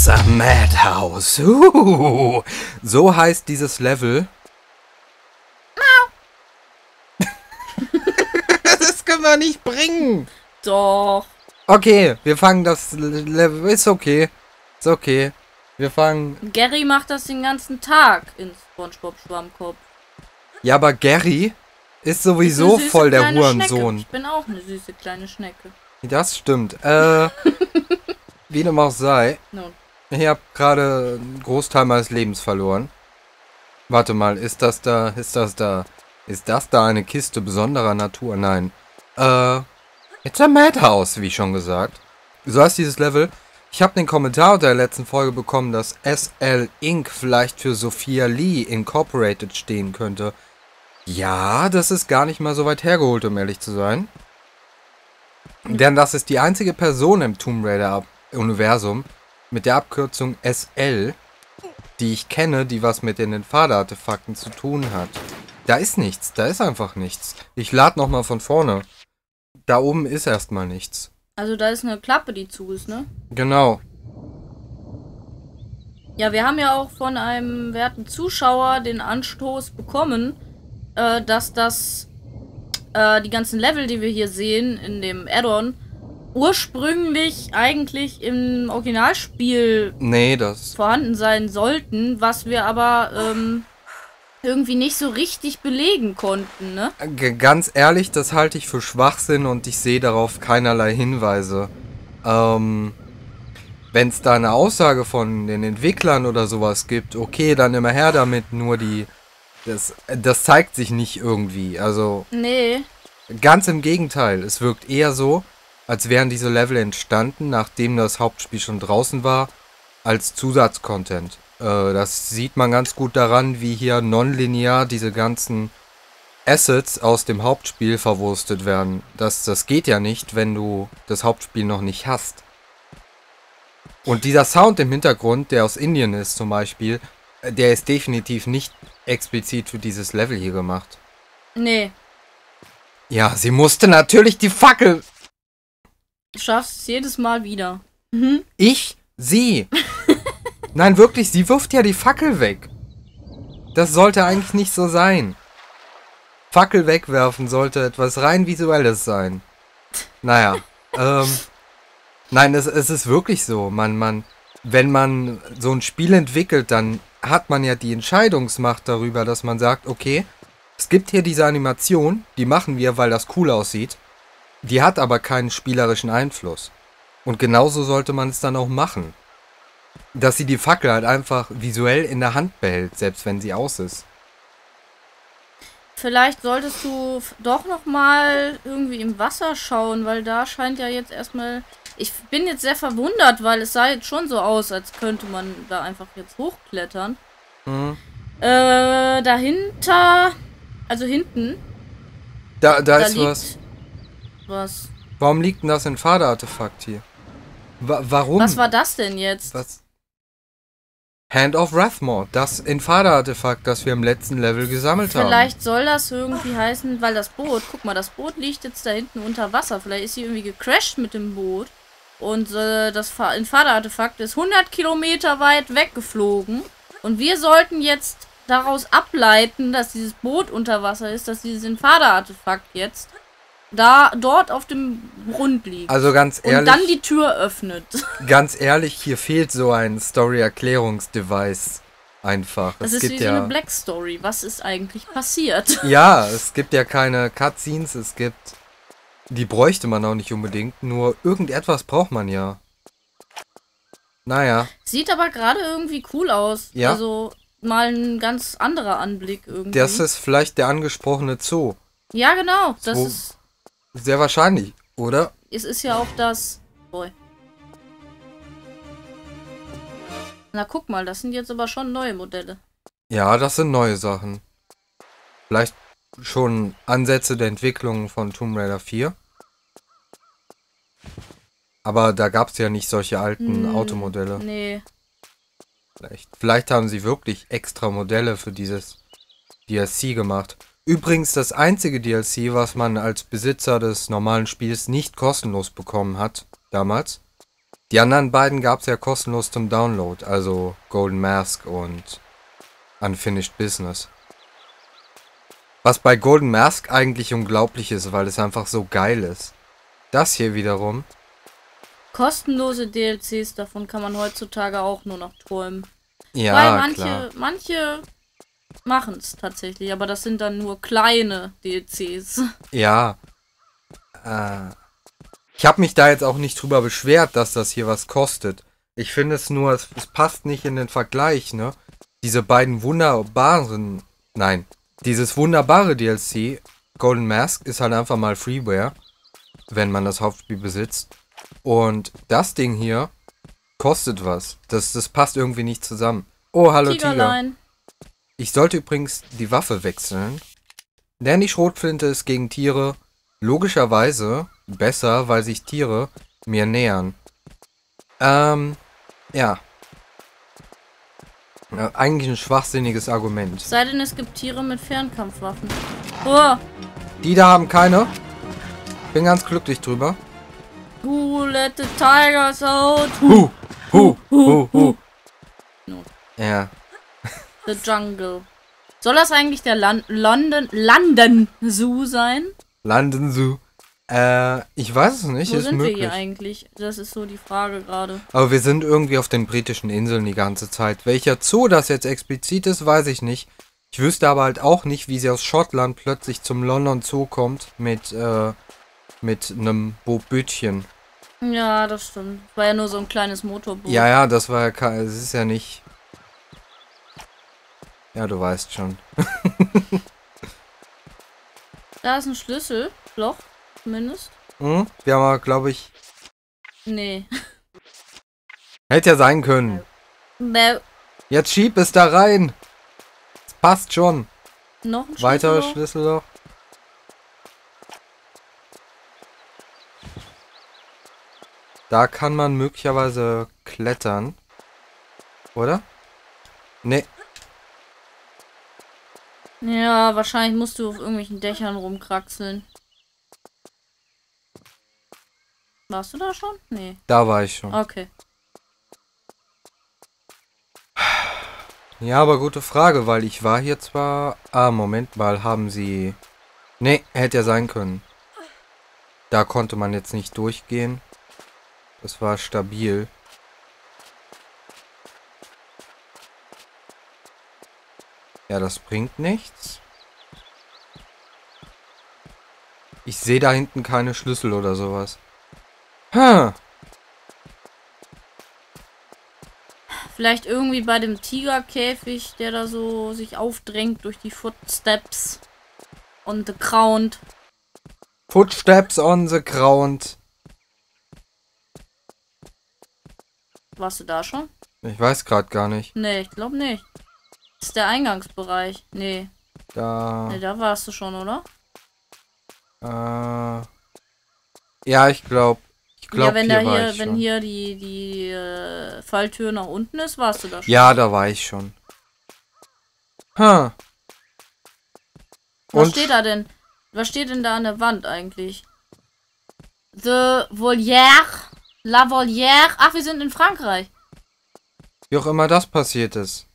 It's a Madhouse. So heißt dieses Level. Das können wir nicht bringen. Doch. Okay, wir fangen das Level. Ist okay. Ist okay. Wir fangen. Gary macht das den ganzen Tag in SpongeBob Schwammkopf. Ja, aber Gary ist sowieso voll der Hurensohn. Ich bin auch eine süße kleine Schnecke. Das stimmt. Wie dem auch sei. No. Ich habe gerade einen Großteil meines Lebens verloren. Warte mal, ist das da eine Kiste besonderer Natur? Nein. It's a Madhouse, wie schon gesagt. So heißt dieses Level. Ich habe den Kommentar unter der letzten Folge bekommen, dass SL Inc. vielleicht für Sophia Lee Incorporated stehen könnte. Ja, das ist gar nicht mal so weit hergeholt, um ehrlich zu sein. Denn das ist die einzige Person im Tomb Raider-Universum mit der Abkürzung SL, die ich kenne, die was mit den Inferno-Artefakten zu tun hat. Da ist nichts, da ist einfach nichts. Ich lade nochmal von vorne. Da oben ist erstmal nichts. Also da ist eine Klappe, die zu ist, ne? Genau. Ja, wir haben ja auch von einem werten Zuschauer den Anstoß bekommen, dass die ganzen Level, die wir hier sehen in dem Add-on, ursprünglich eigentlich im Originalspiel vorhanden sein sollten, was wir aber irgendwie nicht so richtig belegen konnten, ne? Ganz ehrlich, das halte ich für Schwachsinn und ich sehe darauf keinerlei Hinweise. Wenn es da eine Aussage von den Entwicklern oder sowas gibt, okay, dann immer her damit, nur das zeigt sich nicht irgendwie, also... Nee. Ganz im Gegenteil, es wirkt eher so, als wären diese Level entstanden, nachdem das Hauptspiel schon draußen war, als Zusatzcontent. Das sieht man ganz gut daran, wie hier nonlinear diese ganzen Assets aus dem Hauptspiel verwurstet werden. Das geht ja nicht, wenn du das Hauptspiel noch nicht hast. Und dieser Sound im Hintergrund, der aus Indien ist zum Beispiel, der ist definitiv nicht explizit für dieses Level hier gemacht. Nee. Ja, sie musste natürlich die Fackel... Du schaffst es jedes Mal wieder. Ich? Sie? Nein, wirklich, sie wirft ja die Fackel weg. Das sollte eigentlich nicht so sein. Fackel wegwerfen sollte etwas rein Visuelles sein. Naja, nein, es ist wirklich so. Wenn man so ein Spiel entwickelt, dann hat man ja die Entscheidungsmacht darüber, dass man sagt, okay, es gibt hier diese Animation, die machen wir, weil das cool aussieht. Die hat aber keinen spielerischen Einfluss. Und genauso sollte man es dann auch machen. Dass sie die Fackel halt einfach visuell in der Hand behält, selbst wenn sie aus ist. Vielleicht solltest du doch nochmal irgendwie im Wasser schauen, weil da scheint ja jetzt erstmal... Ich bin jetzt sehr verwundert, weil es sah jetzt schon so aus, als könnte man da einfach jetzt hochklettern. Dahinter... Also hinten. Da ist was. Was? Warum liegt denn das Inferno-Artefakt hier? Warum? Was war das denn jetzt? Was? Hand of Rathmore, das Inferno-Artefakt, das wir im letzten Level gesammelt haben. Vielleicht soll das irgendwie heißen, weil das Boot, guck mal, das Boot liegt jetzt da hinten unter Wasser. Vielleicht ist sie irgendwie gecrashed mit dem Boot. Und das Inferno-Artefakt ist 100 Kilometer weit weggeflogen. Und wir sollten jetzt daraus ableiten, dass dieses Boot unter Wasser ist, dass dieses Inferno-Artefakt jetzt dort auf dem Grund liegt. Also ganz ehrlich. Und dann die Tür öffnet. Ganz ehrlich, hier fehlt so ein Story-Erklärungs-Device einfach. Das ist wie so eine Black Story. Was ist eigentlich passiert? Ja, es gibt ja keine Cutscenes, die bräuchte man auch nicht unbedingt, nur irgendetwas braucht man ja. Naja. Sieht aber gerade irgendwie cool aus. Ja. Also mal ein ganz anderer Anblick irgendwie. Das ist vielleicht der angesprochene Zoo. Ja, genau. Das ist sehr wahrscheinlich, oder? Es ist ja auch das... Boy. Na, guck mal, das sind jetzt aber schon neue Modelle. Ja, das sind neue Sachen. Vielleicht schon Ansätze der Entwicklung von Tomb Raider 4. Aber da gab es ja nicht solche alten Automodelle. Nee. Vielleicht haben sie wirklich extra Modelle für dieses DLC gemacht. Übrigens das einzige DLC, was man als Besitzer des normalen Spiels nicht kostenlos bekommen hat, damals. Die anderen beiden gab es ja kostenlos zum Download, also Golden Mask und Unfinished Business. Was bei Golden Mask eigentlich unglaublich ist, weil es einfach so geil ist. Das hier wiederum. Kostenlose DLCs, davon kann man heutzutage auch nur noch träumen. Ja, Weil klar. manche machen es tatsächlich, aber das sind dann nur kleine DLCs. Ja. Ich habe mich da jetzt auch nicht drüber beschwert, dass das hier was kostet. Ich finde es nur, es passt nicht in den Vergleich, ne? Diese beiden wunderbaren... Nein. Dieses wunderbare DLC, Golden Mask, ist halt einfach mal Freeware, wenn man das Hauptspiel besitzt. Und das Ding hier kostet was. Das passt irgendwie nicht zusammen. Oh, hallo Tigerlein. Tiger. Ich sollte übrigens die Waffe wechseln. Denn die Schrotflinte ist gegen Tiere logischerweise besser, weil sich Tiere mir nähern. Ja. Eigentlich ein schwachsinniges Argument. Sei denn, es gibt Tiere mit Fernkampfwaffen. Oh, Die da haben keine. Bin ganz glücklich drüber. who let the tigers out? Hu. Ja. The Jungle. Soll das eigentlich der London Zoo sein? London Zoo. Ich weiß es nicht, Wo ist sind wir möglich. hier eigentlich? Das ist so die Frage gerade. Aber wir sind irgendwie auf den britischen Inseln die ganze Zeit. Welcher Zoo das jetzt explizit ist, weiß ich nicht. Ich wüsste aber halt auch nicht, wie sie aus Schottland plötzlich zum London Zoo kommt mit einem Bootchen. Ja, das stimmt. War ja nur so ein kleines Motorboot. Ja, das war ja es ist ja nicht... Ja, du weißt schon. Da ist ein Schlüsselloch, zumindest. Hm? Wir haben, glaube ich... Nee. Hätte ja sein können. No. Jetzt schieb es da rein. Es passt schon. Noch ein Weiteres Schlüsselloch? Schlüsselloch. Da kann man möglicherweise klettern. Oder? Nee. Ja, wahrscheinlich musst du auf irgendwelchen Dächern rumkraxeln. Warst du da schon? Nee. Da war ich schon. Okay. Ja, aber gute Frage, weil ich war hier zwar... Ah, Moment mal, haben sie... Nee, hätte ja sein können. Da konnte man jetzt nicht durchgehen. Das war stabil. Ja, das bringt nichts. Ich sehe da hinten keine Schlüssel oder sowas. Vielleicht irgendwie bei dem Tigerkäfig, der da so sich aufdrängt durch die Footsteps on the ground. Footsteps on the ground. Warst du da schon? Ich weiß gerade gar nicht. Nee, ich glaube nicht. Das ist der Eingangsbereich. Nee. Da... Nee, da warst du schon, oder? Ja, ich glaube... Ja, wenn da hier war hier, ich wenn schon. hier die Falltür nach unten ist, warst du da schon. Ja, da war ich schon. Was Und steht da denn? Was steht denn da an der Wand eigentlich? The Volière. La Volière. Ach, wir sind in Frankreich. wie auch immer das passiert ist.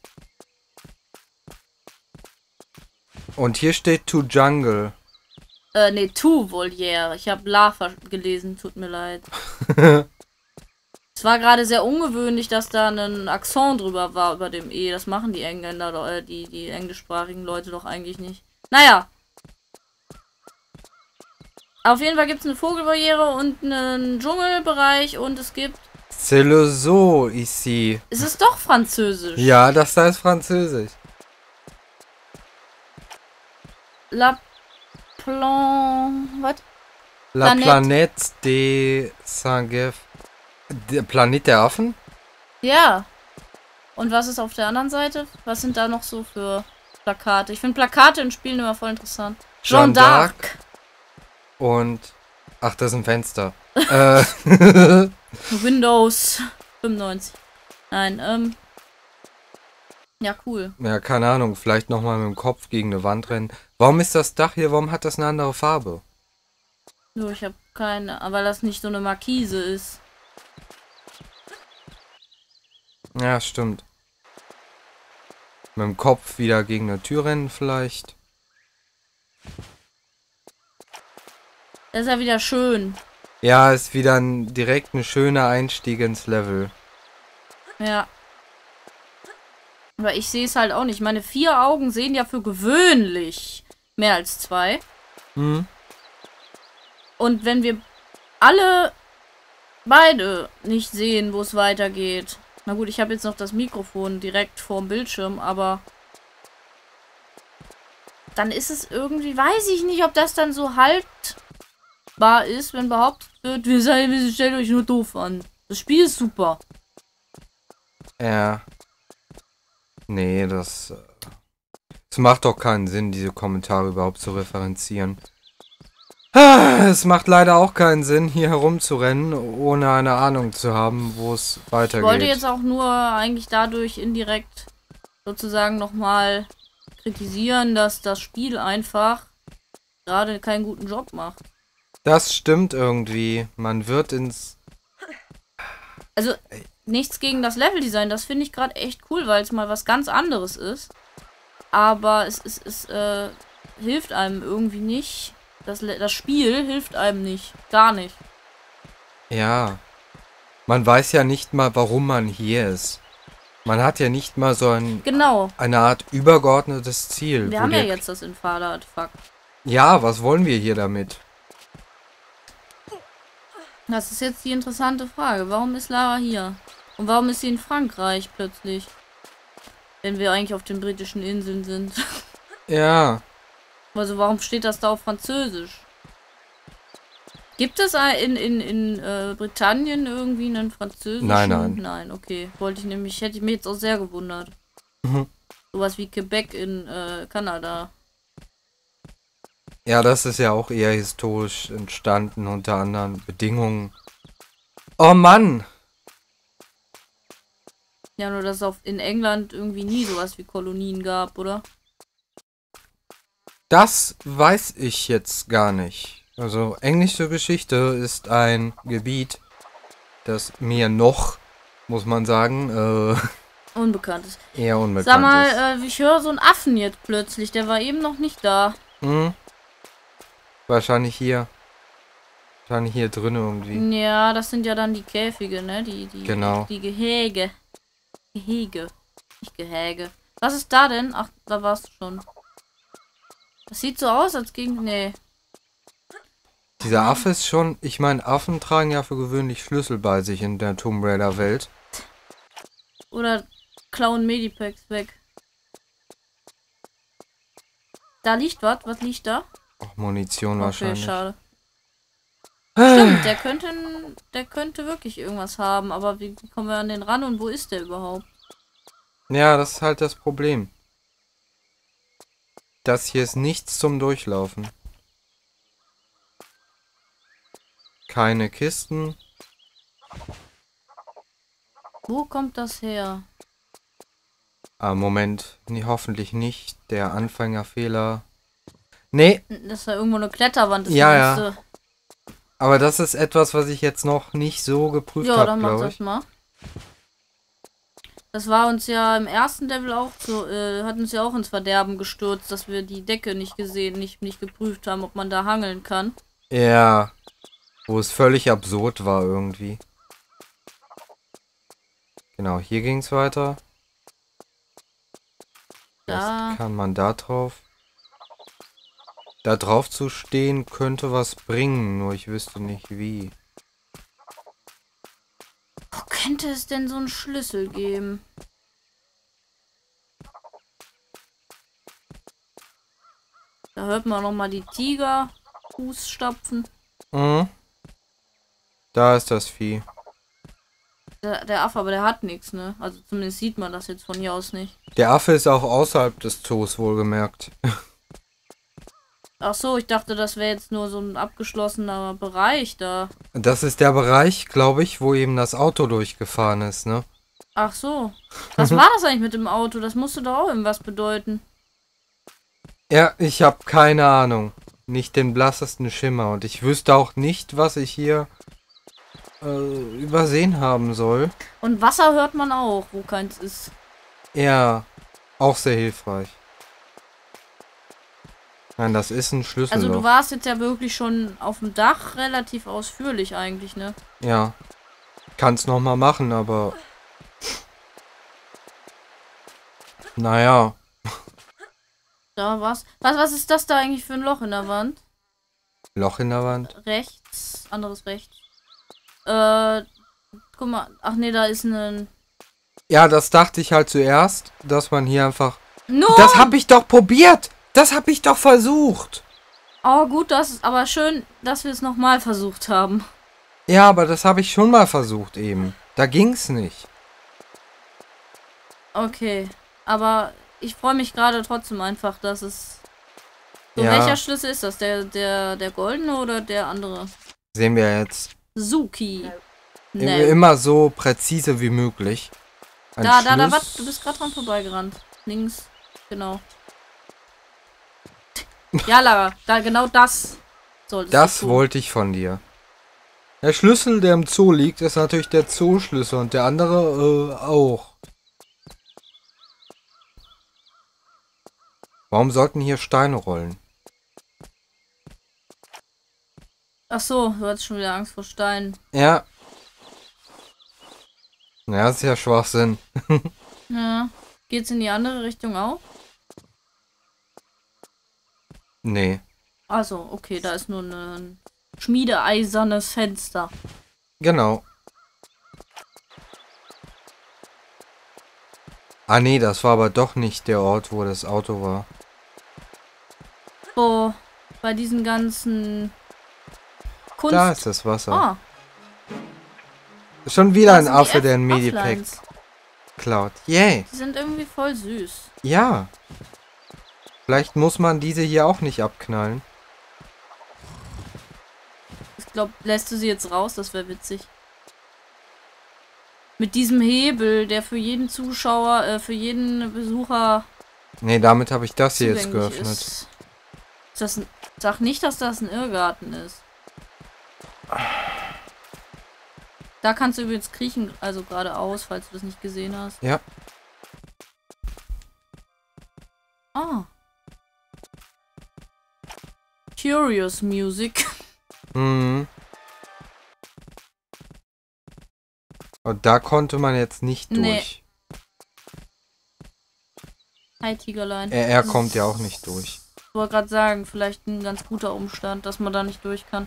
Und hier steht To Jungle. Nee, Tu Volière. Ich habe La gelesen, tut mir leid. Es war gerade sehr ungewöhnlich, dass da ein Akzent drüber war über dem E. Das machen die Engländer, die englischsprachigen Leute doch eigentlich nicht. Naja. Auf jeden Fall gibt es eine Vogelbarriere und einen Dschungelbereich und es gibt... C'est le zoo ici. Es ist doch Französisch. Ja, das da ist Französisch. La Plan... Was? La Planète. Planète des Saint-Gef. Der Planet der Affen? Ja. Und was ist auf der anderen Seite? Was sind da noch so für Plakate? Ich finde Plakate in Spielen immer voll interessant. Jeanne d'Arc. Und... Ach, das ist ein Fenster. Windows 95. Nein, ja, cool. Ja, keine Ahnung. Vielleicht nochmal mit dem Kopf gegen eine Wand rennen. Warum ist das Dach hier? Warum hat das eine andere Farbe? Nur ich habe keine, aber das nicht so eine Markise ist. Ja, stimmt. Mit dem Kopf wieder gegen eine Tür rennen vielleicht. Das ist ja wieder schön. Ja, ist wieder direkt ein schöner Einstieg ins Level. Ja. Aber ich sehe es halt auch nicht. Meine 4 Augen sehen ja für gewöhnlich mehr als 2. Hm. Und wenn wir beide nicht sehen, wo es weitergeht. Na gut, ich habe jetzt noch das Mikrofon direkt vorm Bildschirm, aber dann ist es irgendwie, weiß ich nicht, ob das dann so haltbar ist, wenn behauptet wird, wir stellen euch nur doof an. Das Spiel ist super. Ja. Nee, das macht doch keinen Sinn, diese Kommentare überhaupt zu referenzieren. Es macht leider auch keinen Sinn, hier herumzurennen, ohne eine Ahnung zu haben, wo es weitergeht. Ich wollte jetzt auch nur eigentlich dadurch indirekt sozusagen nochmal kritisieren, dass das Spiel einfach gerade keinen guten Job macht. Das stimmt irgendwie. Man wird ins... Also, nichts gegen das Leveldesign, das finde ich gerade echt cool, weil es mal was ganz anderes ist. Aber es hilft einem irgendwie nicht. Das Spiel hilft einem nicht. Gar nicht. Ja. Man weiß ja nicht mal, warum man hier ist. Man hat ja nicht mal so eine Art übergeordnetes Ziel. Wir haben ja jetzt das Infada-Artefakt. Ja, was wollen wir hier damit? Das ist jetzt die interessante Frage. Warum ist Lara hier? Und warum ist sie in Frankreich plötzlich? Wenn wir eigentlich auf den britischen Inseln sind. Ja. Also warum steht das da auf Französisch? Gibt es in Britannien irgendwie einen französischen? Nein. Nein, okay. Hätte ich mich jetzt auch sehr gewundert. Sowas wie Quebec in Kanada. Ja, das ist ja auch eher historisch entstanden unter anderen Bedingungen. Oh Mann! Ja, nur dass es in England irgendwie nie sowas wie Kolonien gab, oder? Das weiß ich jetzt gar nicht. Also, englische Geschichte ist ein Gebiet, das mir noch, muss man sagen, unbekannt ist. Eher unbekannt Sag mal, ich höre so einen Affen jetzt plötzlich. Der war eben noch nicht da. Hm. Wahrscheinlich hier. Wahrscheinlich hier drin irgendwie. Ja, das sind ja dann die Käfige, ne? Genau. Die Gehege. Gehege. Nicht Gehäge. Was ist da denn? Ach, da warst du schon. Das sieht so aus, als ging... Nee. Dieser Affe ist schon... Ich meine, Affen tragen ja für gewöhnlich Schlüssel bei sich in der Tomb Raider Welt. Oder klauen Medipacks weg. Da liegt was. Was liegt da? Ach, Munition wahrscheinlich. Schade. Stimmt, der könnte wirklich irgendwas haben, aber wie kommen wir an den ran und wo ist der überhaupt? Ja, das ist halt das Problem. Das hier ist nichts zum Durchlaufen. Keine Kisten. Wo kommt das her? Moment, nee, hoffentlich nicht. Der Anfängerfehler. Nee. Das ist ja irgendwo eine Kletterwand. Das ja. Aber das ist etwas, was ich jetzt noch nicht so geprüft habe, ja, dann mach das mal. Das war uns ja im ersten Level auch so, hat uns ja auch ins Verderben gestürzt, dass wir die Decke nicht geprüft haben, ob man da hangeln kann. Ja. Wo es völlig absurd war irgendwie. Genau, hier ging es weiter. Da. Was kann man da drauf? Da drauf zu stehen könnte was bringen, nur ich wüsste nicht wie. Wo könnte es denn so einen Schlüssel geben? Da hört man noch mal die Tiger Fußstapfen. Mhm. Da ist das Vieh. Der Affe, aber der hat nichts, ne? Also zumindest sieht man das jetzt von hier aus nicht. Der Affe ist auch außerhalb des Zoos, wohlgemerkt. Ach so, ich dachte, das wäre jetzt nur so ein abgeschlossener Bereich da. Das ist der Bereich, glaube ich, wo eben das Auto durchgefahren ist, ne? Ach so. Was war das eigentlich mit dem Auto? Das musste doch auch irgendwas bedeuten. Ja, ich habe keine Ahnung. Nicht den blassesten Schimmer. Und ich wüsste auch nicht, was ich hier übersehen haben soll. Und Wasser hört man auch, wo keins ist. Ja, auch sehr hilfreich. Nein, das ist ein Schlüsselloch. Also du warst jetzt ja wirklich schon auf dem Dach relativ ausführlich eigentlich, ne? Ja. Kann's noch mal machen, aber... Naja. Da war's. Was ist das da eigentlich für ein Loch in der Wand? Loch in der Wand? Rechts, anderes rechts. Guck mal. Ach nee, da ist ein... Ja, das dachte ich halt zuerst, dass man hier einfach... No! Das hab ich doch probiert! Das hab ich doch versucht! Oh gut, das ist aber schön, dass wir es nochmal versucht haben. Ja, aber das habe ich schon mal versucht eben. Da ging's nicht. Okay, aber ich freue mich gerade trotzdem einfach, dass es... So, Ja. welcher Schlüssel ist das? Der goldene oder der andere? Sehen wir jetzt. Suki. Nee. Immer so präzise wie möglich. Ein Was? Du bist gerade dran vorbeigerannt. Links. Genau. Ja, Lara, da genau das solltest Das du tun. wollte ich von dir. Der Schlüssel, der im Zoo liegt, ist natürlich der Zooschlüssel und der andere auch. Warum sollten hier Steine rollen? Ach so, du hattest schon wieder Angst vor Steinen. Ja. Ja, das ist ja Schwachsinn. Ja. Geht's in die andere Richtung auch? Nee. Also, okay, da ist nur ein schmiedeeisernes Fenster. Genau. Ah nee, das war aber doch nicht der Ort, wo das Auto war. So, bei diesen ganzen Kunst... Da ist das Wasser. Ah, Schon wieder da ein sind die Affe, der ein Medipack Affleins. klaut. Yay. Die sind irgendwie voll süß. Ja. Vielleicht muss man diese hier auch nicht abknallen. Ich glaube, lässt du sie jetzt raus? Das wäre witzig. Mit diesem Hebel, der für jeden Zuschauer, für jeden Besucher Nee, damit habe ich das hier jetzt zugänglich geöffnet. ist. Ist das ein, sag nicht, dass das ein Irrgarten ist. Da kannst du übrigens kriechen, also geradeaus, falls du das nicht gesehen hast. Ja. Ah. Curious Music. Mhm. Und da konnte man jetzt nicht Nee. durch. Hi, Tigerlein. Er kommt ja auch nicht durch. Ich wollte gerade sagen, vielleicht ein ganz guter Umstand, dass man da nicht durch kann.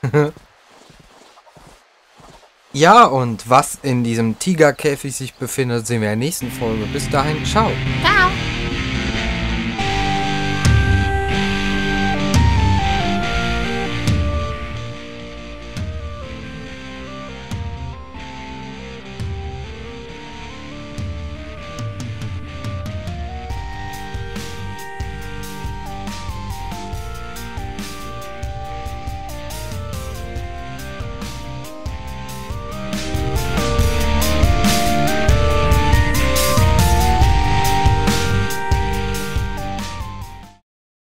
Ja, und was in diesem Tigerkäfig sich befindet, sehen wir in der nächsten Folge. Bis dahin, ciao. Ciao!